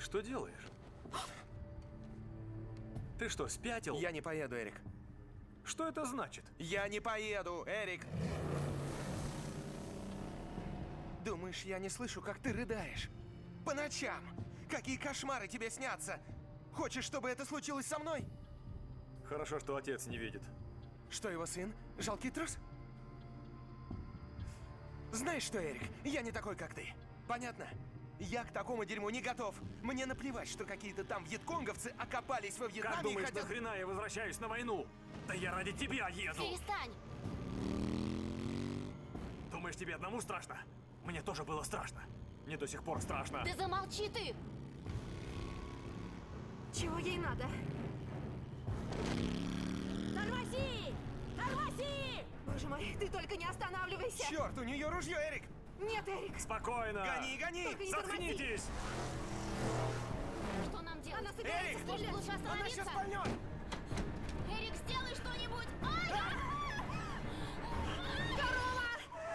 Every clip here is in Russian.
что делаешь? Ты что, спятил? Я не поеду, Эрик. Что это значит? Я не поеду, Эрик! Думаешь, я не слышу, как ты рыдаешь? По ночам! Какие кошмары тебе снятся? Хочешь, чтобы это случилось со мной? Хорошо, что отец не видит. Что его сын? Жалкий трус? Знаешь что, Эрик, я не такой, как ты. Понятно? Я к такому дерьму не готов. Мне наплевать, что какие-то там вьетконговцы окопались во Вьетнаме. Как думаешь, и хотят... нахрена я возвращаюсь на войну? Да я ради тебя еду! Перестань! Думаешь, тебе одному страшно? Мне тоже было страшно. Мне до сих пор страшно. Да замолчи ты! Чего ей надо? Тормози! Тормози! Боже мой, ты только не останавливайся! Черт, у нее ружье, Эрик! Нет, Эрик! Спокойно! Гони, гони! Только не тормози! Заткнитесь! Что нам делать? Она собирается Эрик! стрелять! Лучше Она остановиться! сейчас пальнет! Эрик, сделай что-нибудь! Ай! Корова!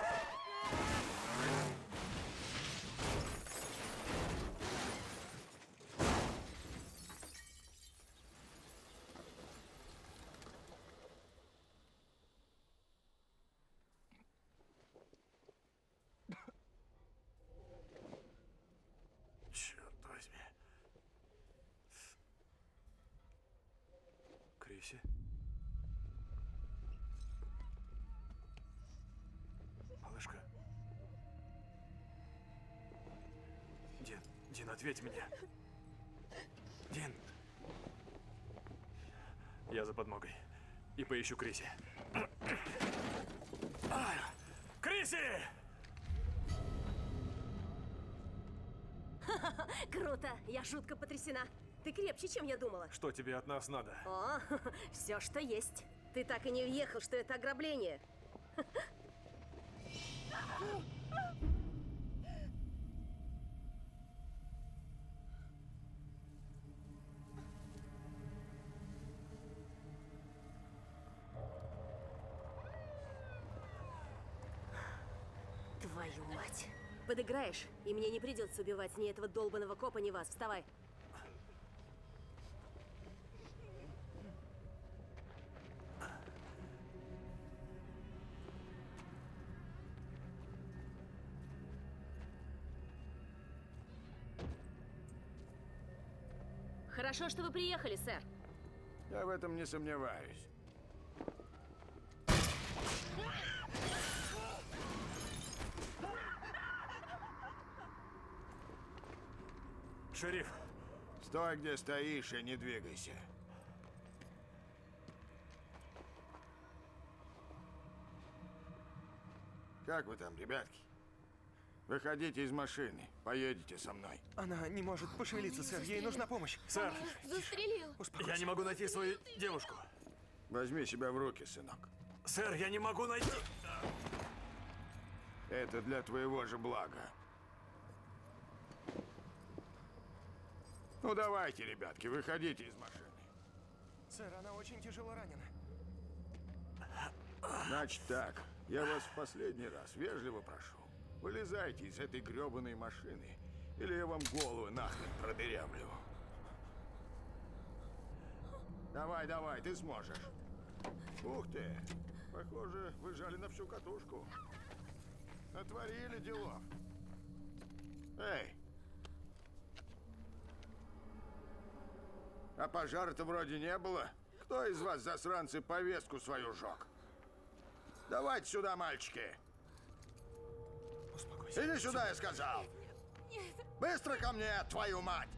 Черт возьми. Криси? Малышка? Дин, ответь мне. Дин. Я за подмогой. И поищу Криси. Криси! Круто! Я жутко потрясена. Ты крепче, чем я думала. Что тебе от нас надо? О, все, что есть. Ты так и не въехал, что это ограбление. Твою мать. Подыграешь, и мне не придется убивать ни этого долбаного копа, ни вас. Вставай. Хорошо, что вы приехали, сэр. Я в этом не сомневаюсь. Шериф, Стой, где стоишь, и не двигайся. Как вы там, ребятки? Выходите из машины, поедете со мной. Она не может пошевелиться, сэр. Ей нужна помощь. сэр, Застрелил! Успокойся. я не могу найти свою девушку. Возьми себя в руки, сынок. Сэр, я не могу найти... Это для твоего же блага. Ну давайте, ребятки, выходите из машины. Сэр, она очень тяжело ранена. Значит так, я вас в последний раз вежливо прошу. Вылезайте из этой грёбаной машины, или я вам голову нахрен продырявлю. Давай, давай, ты сможешь. Ух ты, похоже, вы жали на всю катушку. Натворили делов. Эй! А пожара-то вроде не было. Кто из вас, засранцы, повестку свою жёг? Давайте сюда, мальчики. Успокойся. Иди сюда, я сказал. Быстро ко мне, твою мать!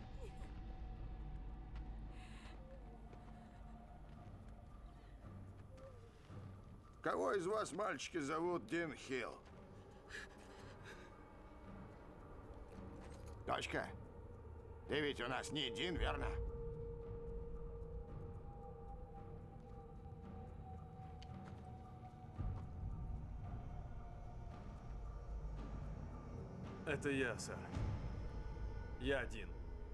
Кого из вас, мальчики, зовут Дин Хилл? Дочка, ты ведь у нас не Дин, верно? Это я, сэр. Я один.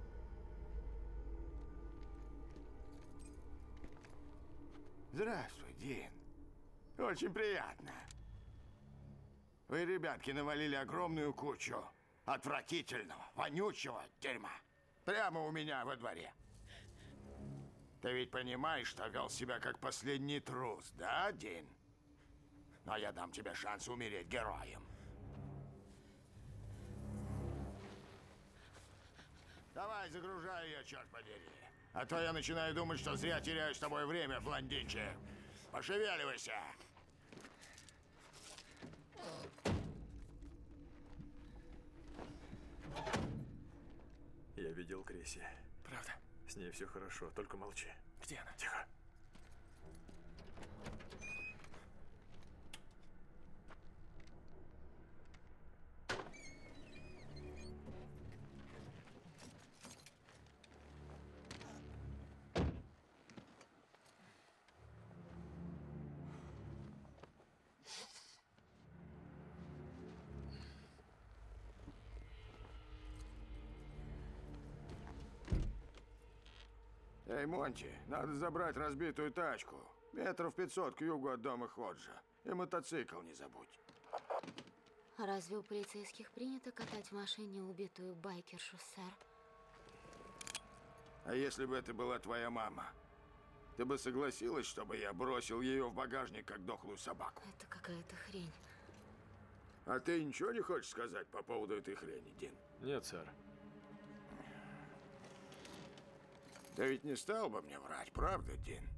Здравствуй, Дин. Очень приятно. Вы, ребятки, навалили огромную кучу отвратительного, вонючего дерьма. Прямо у меня во дворе. Ты ведь понимаешь, что вел себя как последний трус, да, Дин? Но я дам тебе шанс умереть героем. Давай, загружай ее, черт подери. А то я начинаю думать, что зря теряю с тобой время, блондинчик. Пошевеливайся. Я видел Криси. Правда? С ней все хорошо, только молчи. Где она? Тихо. Эй, Монти, надо забрать разбитую тачку. Метров 500 к югу от дома Ходжа. И мотоцикл не забудь. А разве у полицейских принято катать в машине убитую байкершу, сэр? А если бы это была твоя мама? Ты бы согласилась, чтобы я бросил ее в багажник, как дохлую собаку? Это какая-то хрень. А ты ничего не хочешь сказать по поводу этой хрени, Дин? Нет, сэр. Ты ведь не стал бы мне врать, правда, Дин?